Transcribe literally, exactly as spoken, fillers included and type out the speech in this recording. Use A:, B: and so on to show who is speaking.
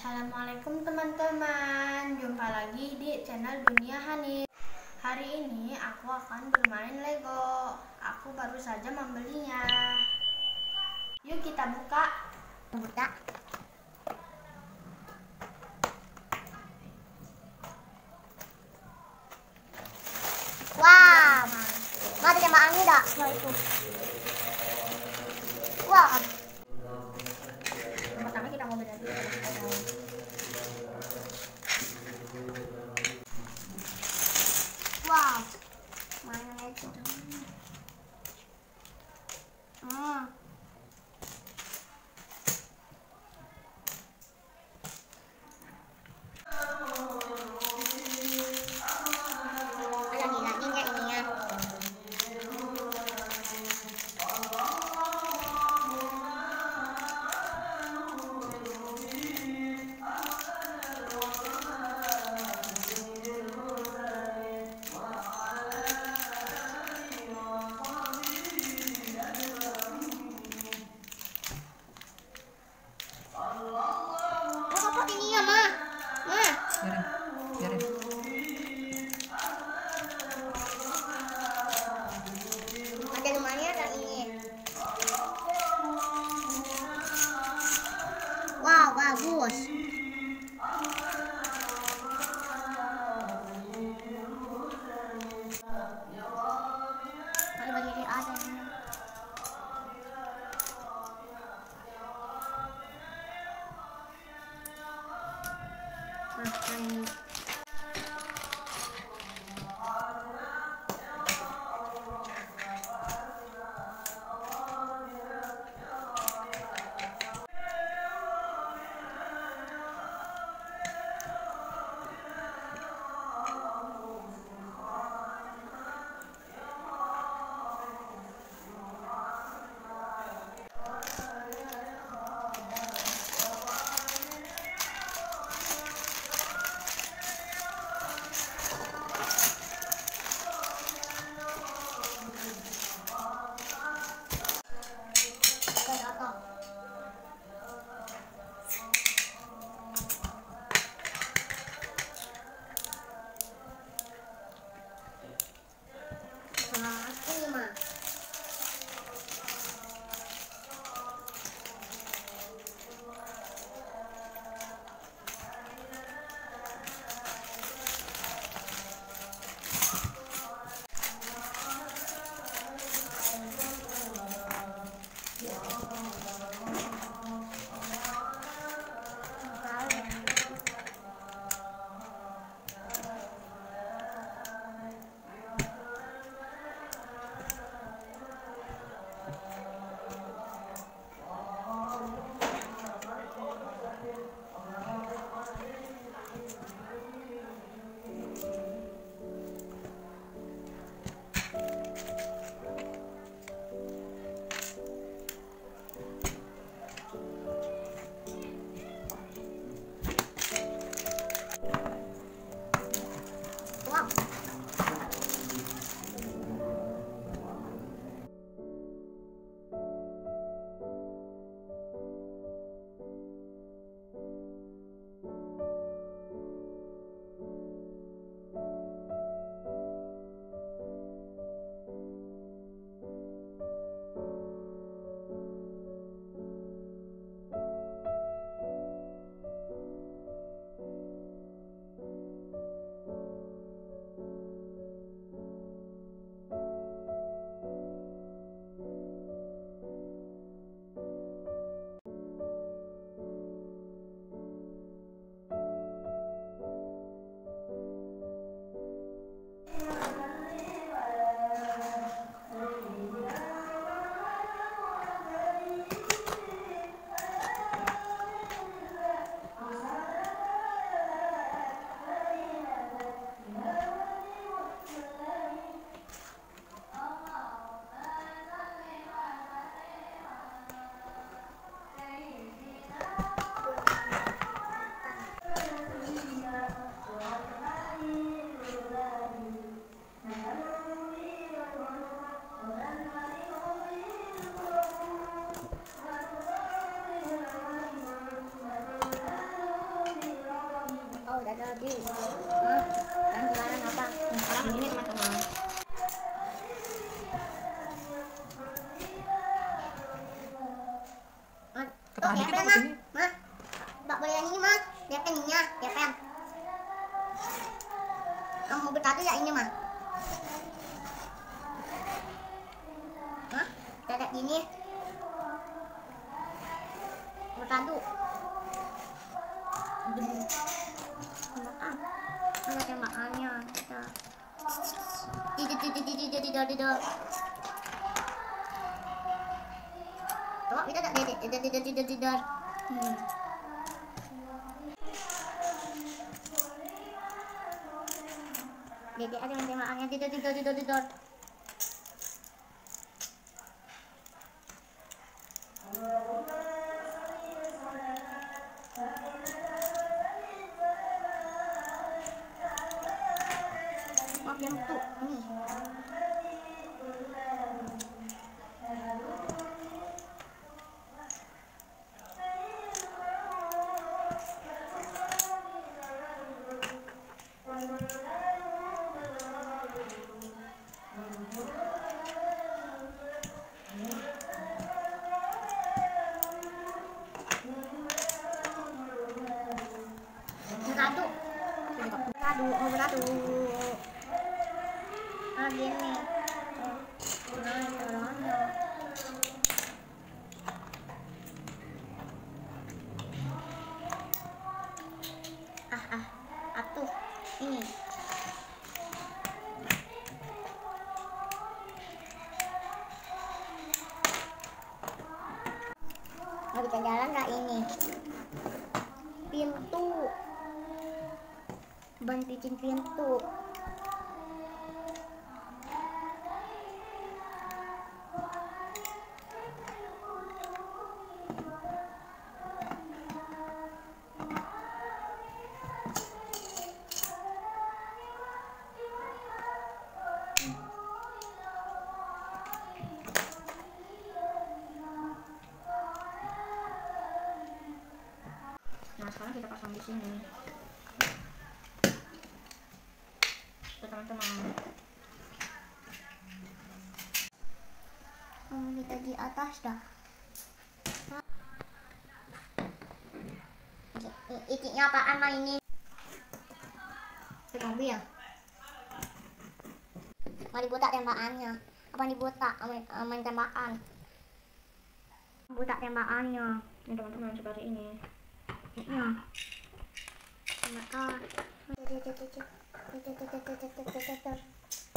A: Assalamualaikum teman-teman, jumpa lagi di channel Dunia Hanif. Hari ini aku akan bermain Lego. Aku baru saja membelinya. Yuk kita buka.
B: Buka. Wah, wow. Ada tembakannya dah. Wah itu. Wah.
A: Yang pertama kita mau beli.
B: Wow. Mana itu? Hmm. Ada gila-gila ini ya.
C: Biarin, biarin.
B: Ada lumayan ada ini. Wow, bagus. Ada bagi ada ini. Nah, ini. tadi. Hah? Dan sekarang apa?
A: Nah, sekarang begini teman-teman.
B: Tuh,
A: Tadi
B: ya
A: kita
B: pen,
A: di sini.
B: Ma. Mbak boleh yang ini, Ma. Ya pennya, ya pen. Kamu mau bertatu ya ini, Ma? Hah? Kita gini. Bertatu. Tembakan. Mana tembakannya? Kita. Tidur, tidur, tidur, tidur, tidur. Tuh, kita tak tidur, tidur, tidur, tidur, tidur. Hmm. Dedek ada yang tembakannya, tidur, tidur, tidur, tidur. Maaf yang tuh, nih. Beradu, beradu, mau beradu. Ah gini. Nah, caranya. Ah ah, atuh ini. Mau kita jalan nggak ini? Pintu. Ban bikin pintu.
A: Nah, sekarang kita pasang di sini. Tuh teman-teman.
B: Hmm, kita di atas dah. Itiknya apaan mah ini? Zombie ya? Mau dibutak tembakannya? Apa dibutak? Main, main tembakan? Butak tembakannya.
A: Ini teman-teman seperti ini.
B: Ya. Tembakan.